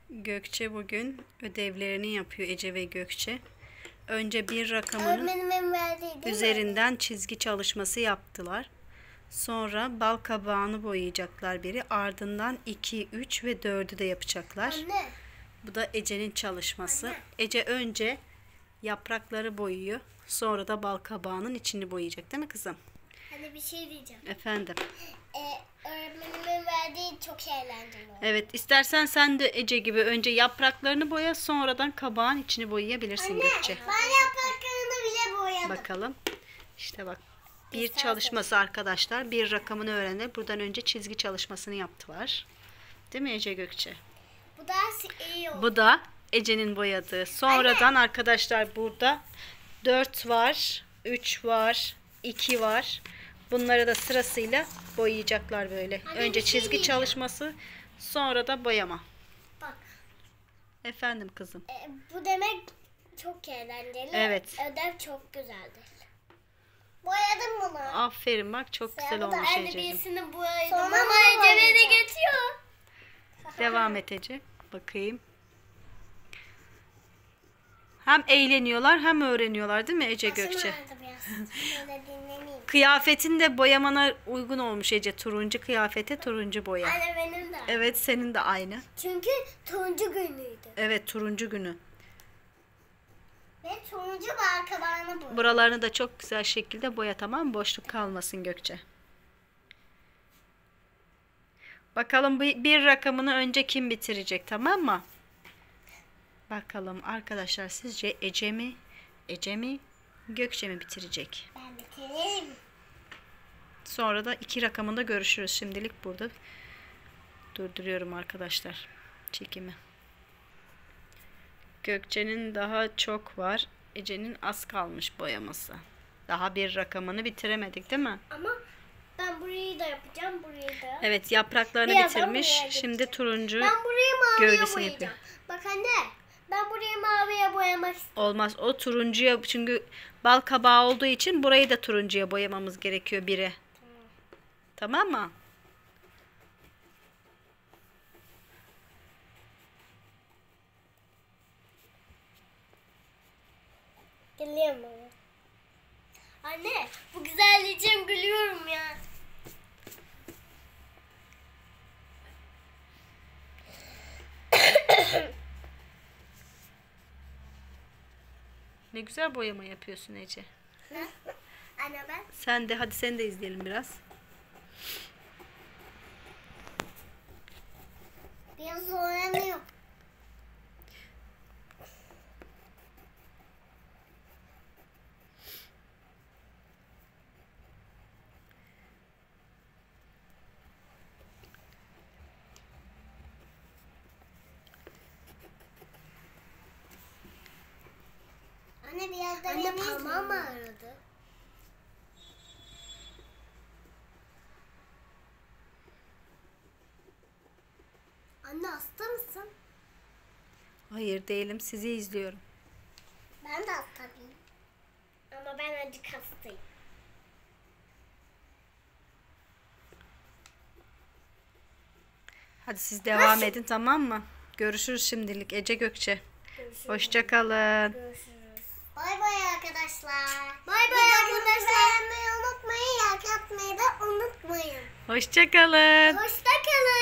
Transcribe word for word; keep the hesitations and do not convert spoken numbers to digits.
Gökçe bugün ödevlerini yapıyor, Ece ve Gökçe. Önce bir rakamının üzerinden çizgi çalışması yaptılar. Sonra bal kabağını boyayacaklar biri. Ardından iki, üç ve dördü de yapacaklar. Anne. Bu da Ece'nin çalışması. Anne. Ece önce yaprakları boyuyor. Sonra da bal kabağının içini boyayacak, değil mi kızım? Hani bir şey diyeceğim. Efendim. Ee, öğretmenimin verdiği çok eğlenceli. Evet, istersen sen de Ece gibi önce yapraklarını boya, sonradan kabağın içini boyayabilirsin. Anne, Gökçe. ben yapraklarını bile boyadım. Bakalım. İşte bak. Bir İstersen. çalışması arkadaşlar. Bir rakamını öğrenip buradan önce çizgi çalışmasını yaptılar. Değil mi Ece, Gökçe? Bu da iyi oldu. Bu da Ece'nin boyadığı. Sonradan Anne. arkadaşlar burada dört var, üç var, iki var. Bunları da sırasıyla boyayacaklar böyle. Anne, Önce bir şey çizgi diyeceğim. çalışması, sonra da boyama. Bak. Efendim kızım. E, bu demek çok eğlenceli. Evet. Ödev çok güzeldir. Boyadım bunu. Aferin, bak çok güzel olmuş Anne Ece'cim. birisini boyadım ama Ece beni geçiyor. Devam et Ece. Bakayım. Hem eğleniyorlar hem öğreniyorlar, değil mi Ece, Gökçe? Şöyle dinleneyim. Kıyafetin de boyamana uygun olmuş Ece. Turuncu kıyafete turuncu boya. Anne benim de. Evet, senin de aynı. Çünkü turuncu günüydü. Evet, turuncu günü. Ve turuncu balkalarını boyadım. Buralarını da çok güzel şekilde boya, tamam mı? Boşluk kalmasın Gökçe. Bakalım bir, bir rakamını önce kim bitirecek, tamam mı? Bakalım arkadaşlar, sizce Ece mi, Ece mi, Gökçe mi bitirecek? Ben bitireyim. Sonra da iki rakamında görüşürüz. Şimdilik burada durduruyorum arkadaşlar çekimi. Gökçe'nin daha çok var. Ece'nin az kalmış boyaması. Daha bir rakamını bitiremedik, değil mi? Ama ben burayı da yapacağım, burayı da. Evet, yapraklarını Birazdan bitirmiş. buraya Şimdi geçeceğim. turuncu Ben burayı maviye gövdesini boyayacağım. yapıyor. Bak anne, ben burayı maviye boyamak istiyorum. Olmaz. O turuncuya, çünkü bal kabağı olduğu için burayı da turuncuya boyamamız gerekiyor biri. Tamam mı? Geliyor mu? Anne, bu güzelliği için gülüyorum ya. Ne güzel boyama yapıyorsun Ece. Anne ben. Sen de, hadi seni de izleyelim biraz. Biraz zorlanıyor. Anne biraz da Anne parmağım ağrıdı. Anne hasta mısın? Hayır değilim, sizi izliyorum. Ben de hastayım. Ama ben acık hastayım. Hadi siz devam edin, tamam mı? Görüşürüz şimdilik Ece, Gökçe. Görüşürüz. Hoşça kalın. Görüşürüz. Bay bay arkadaşlar. Bay bay arkadaşlar. Beğenmeyi unutmayın, like atmayı da unutmayın. Hoşça kalın. Hoşça kalın.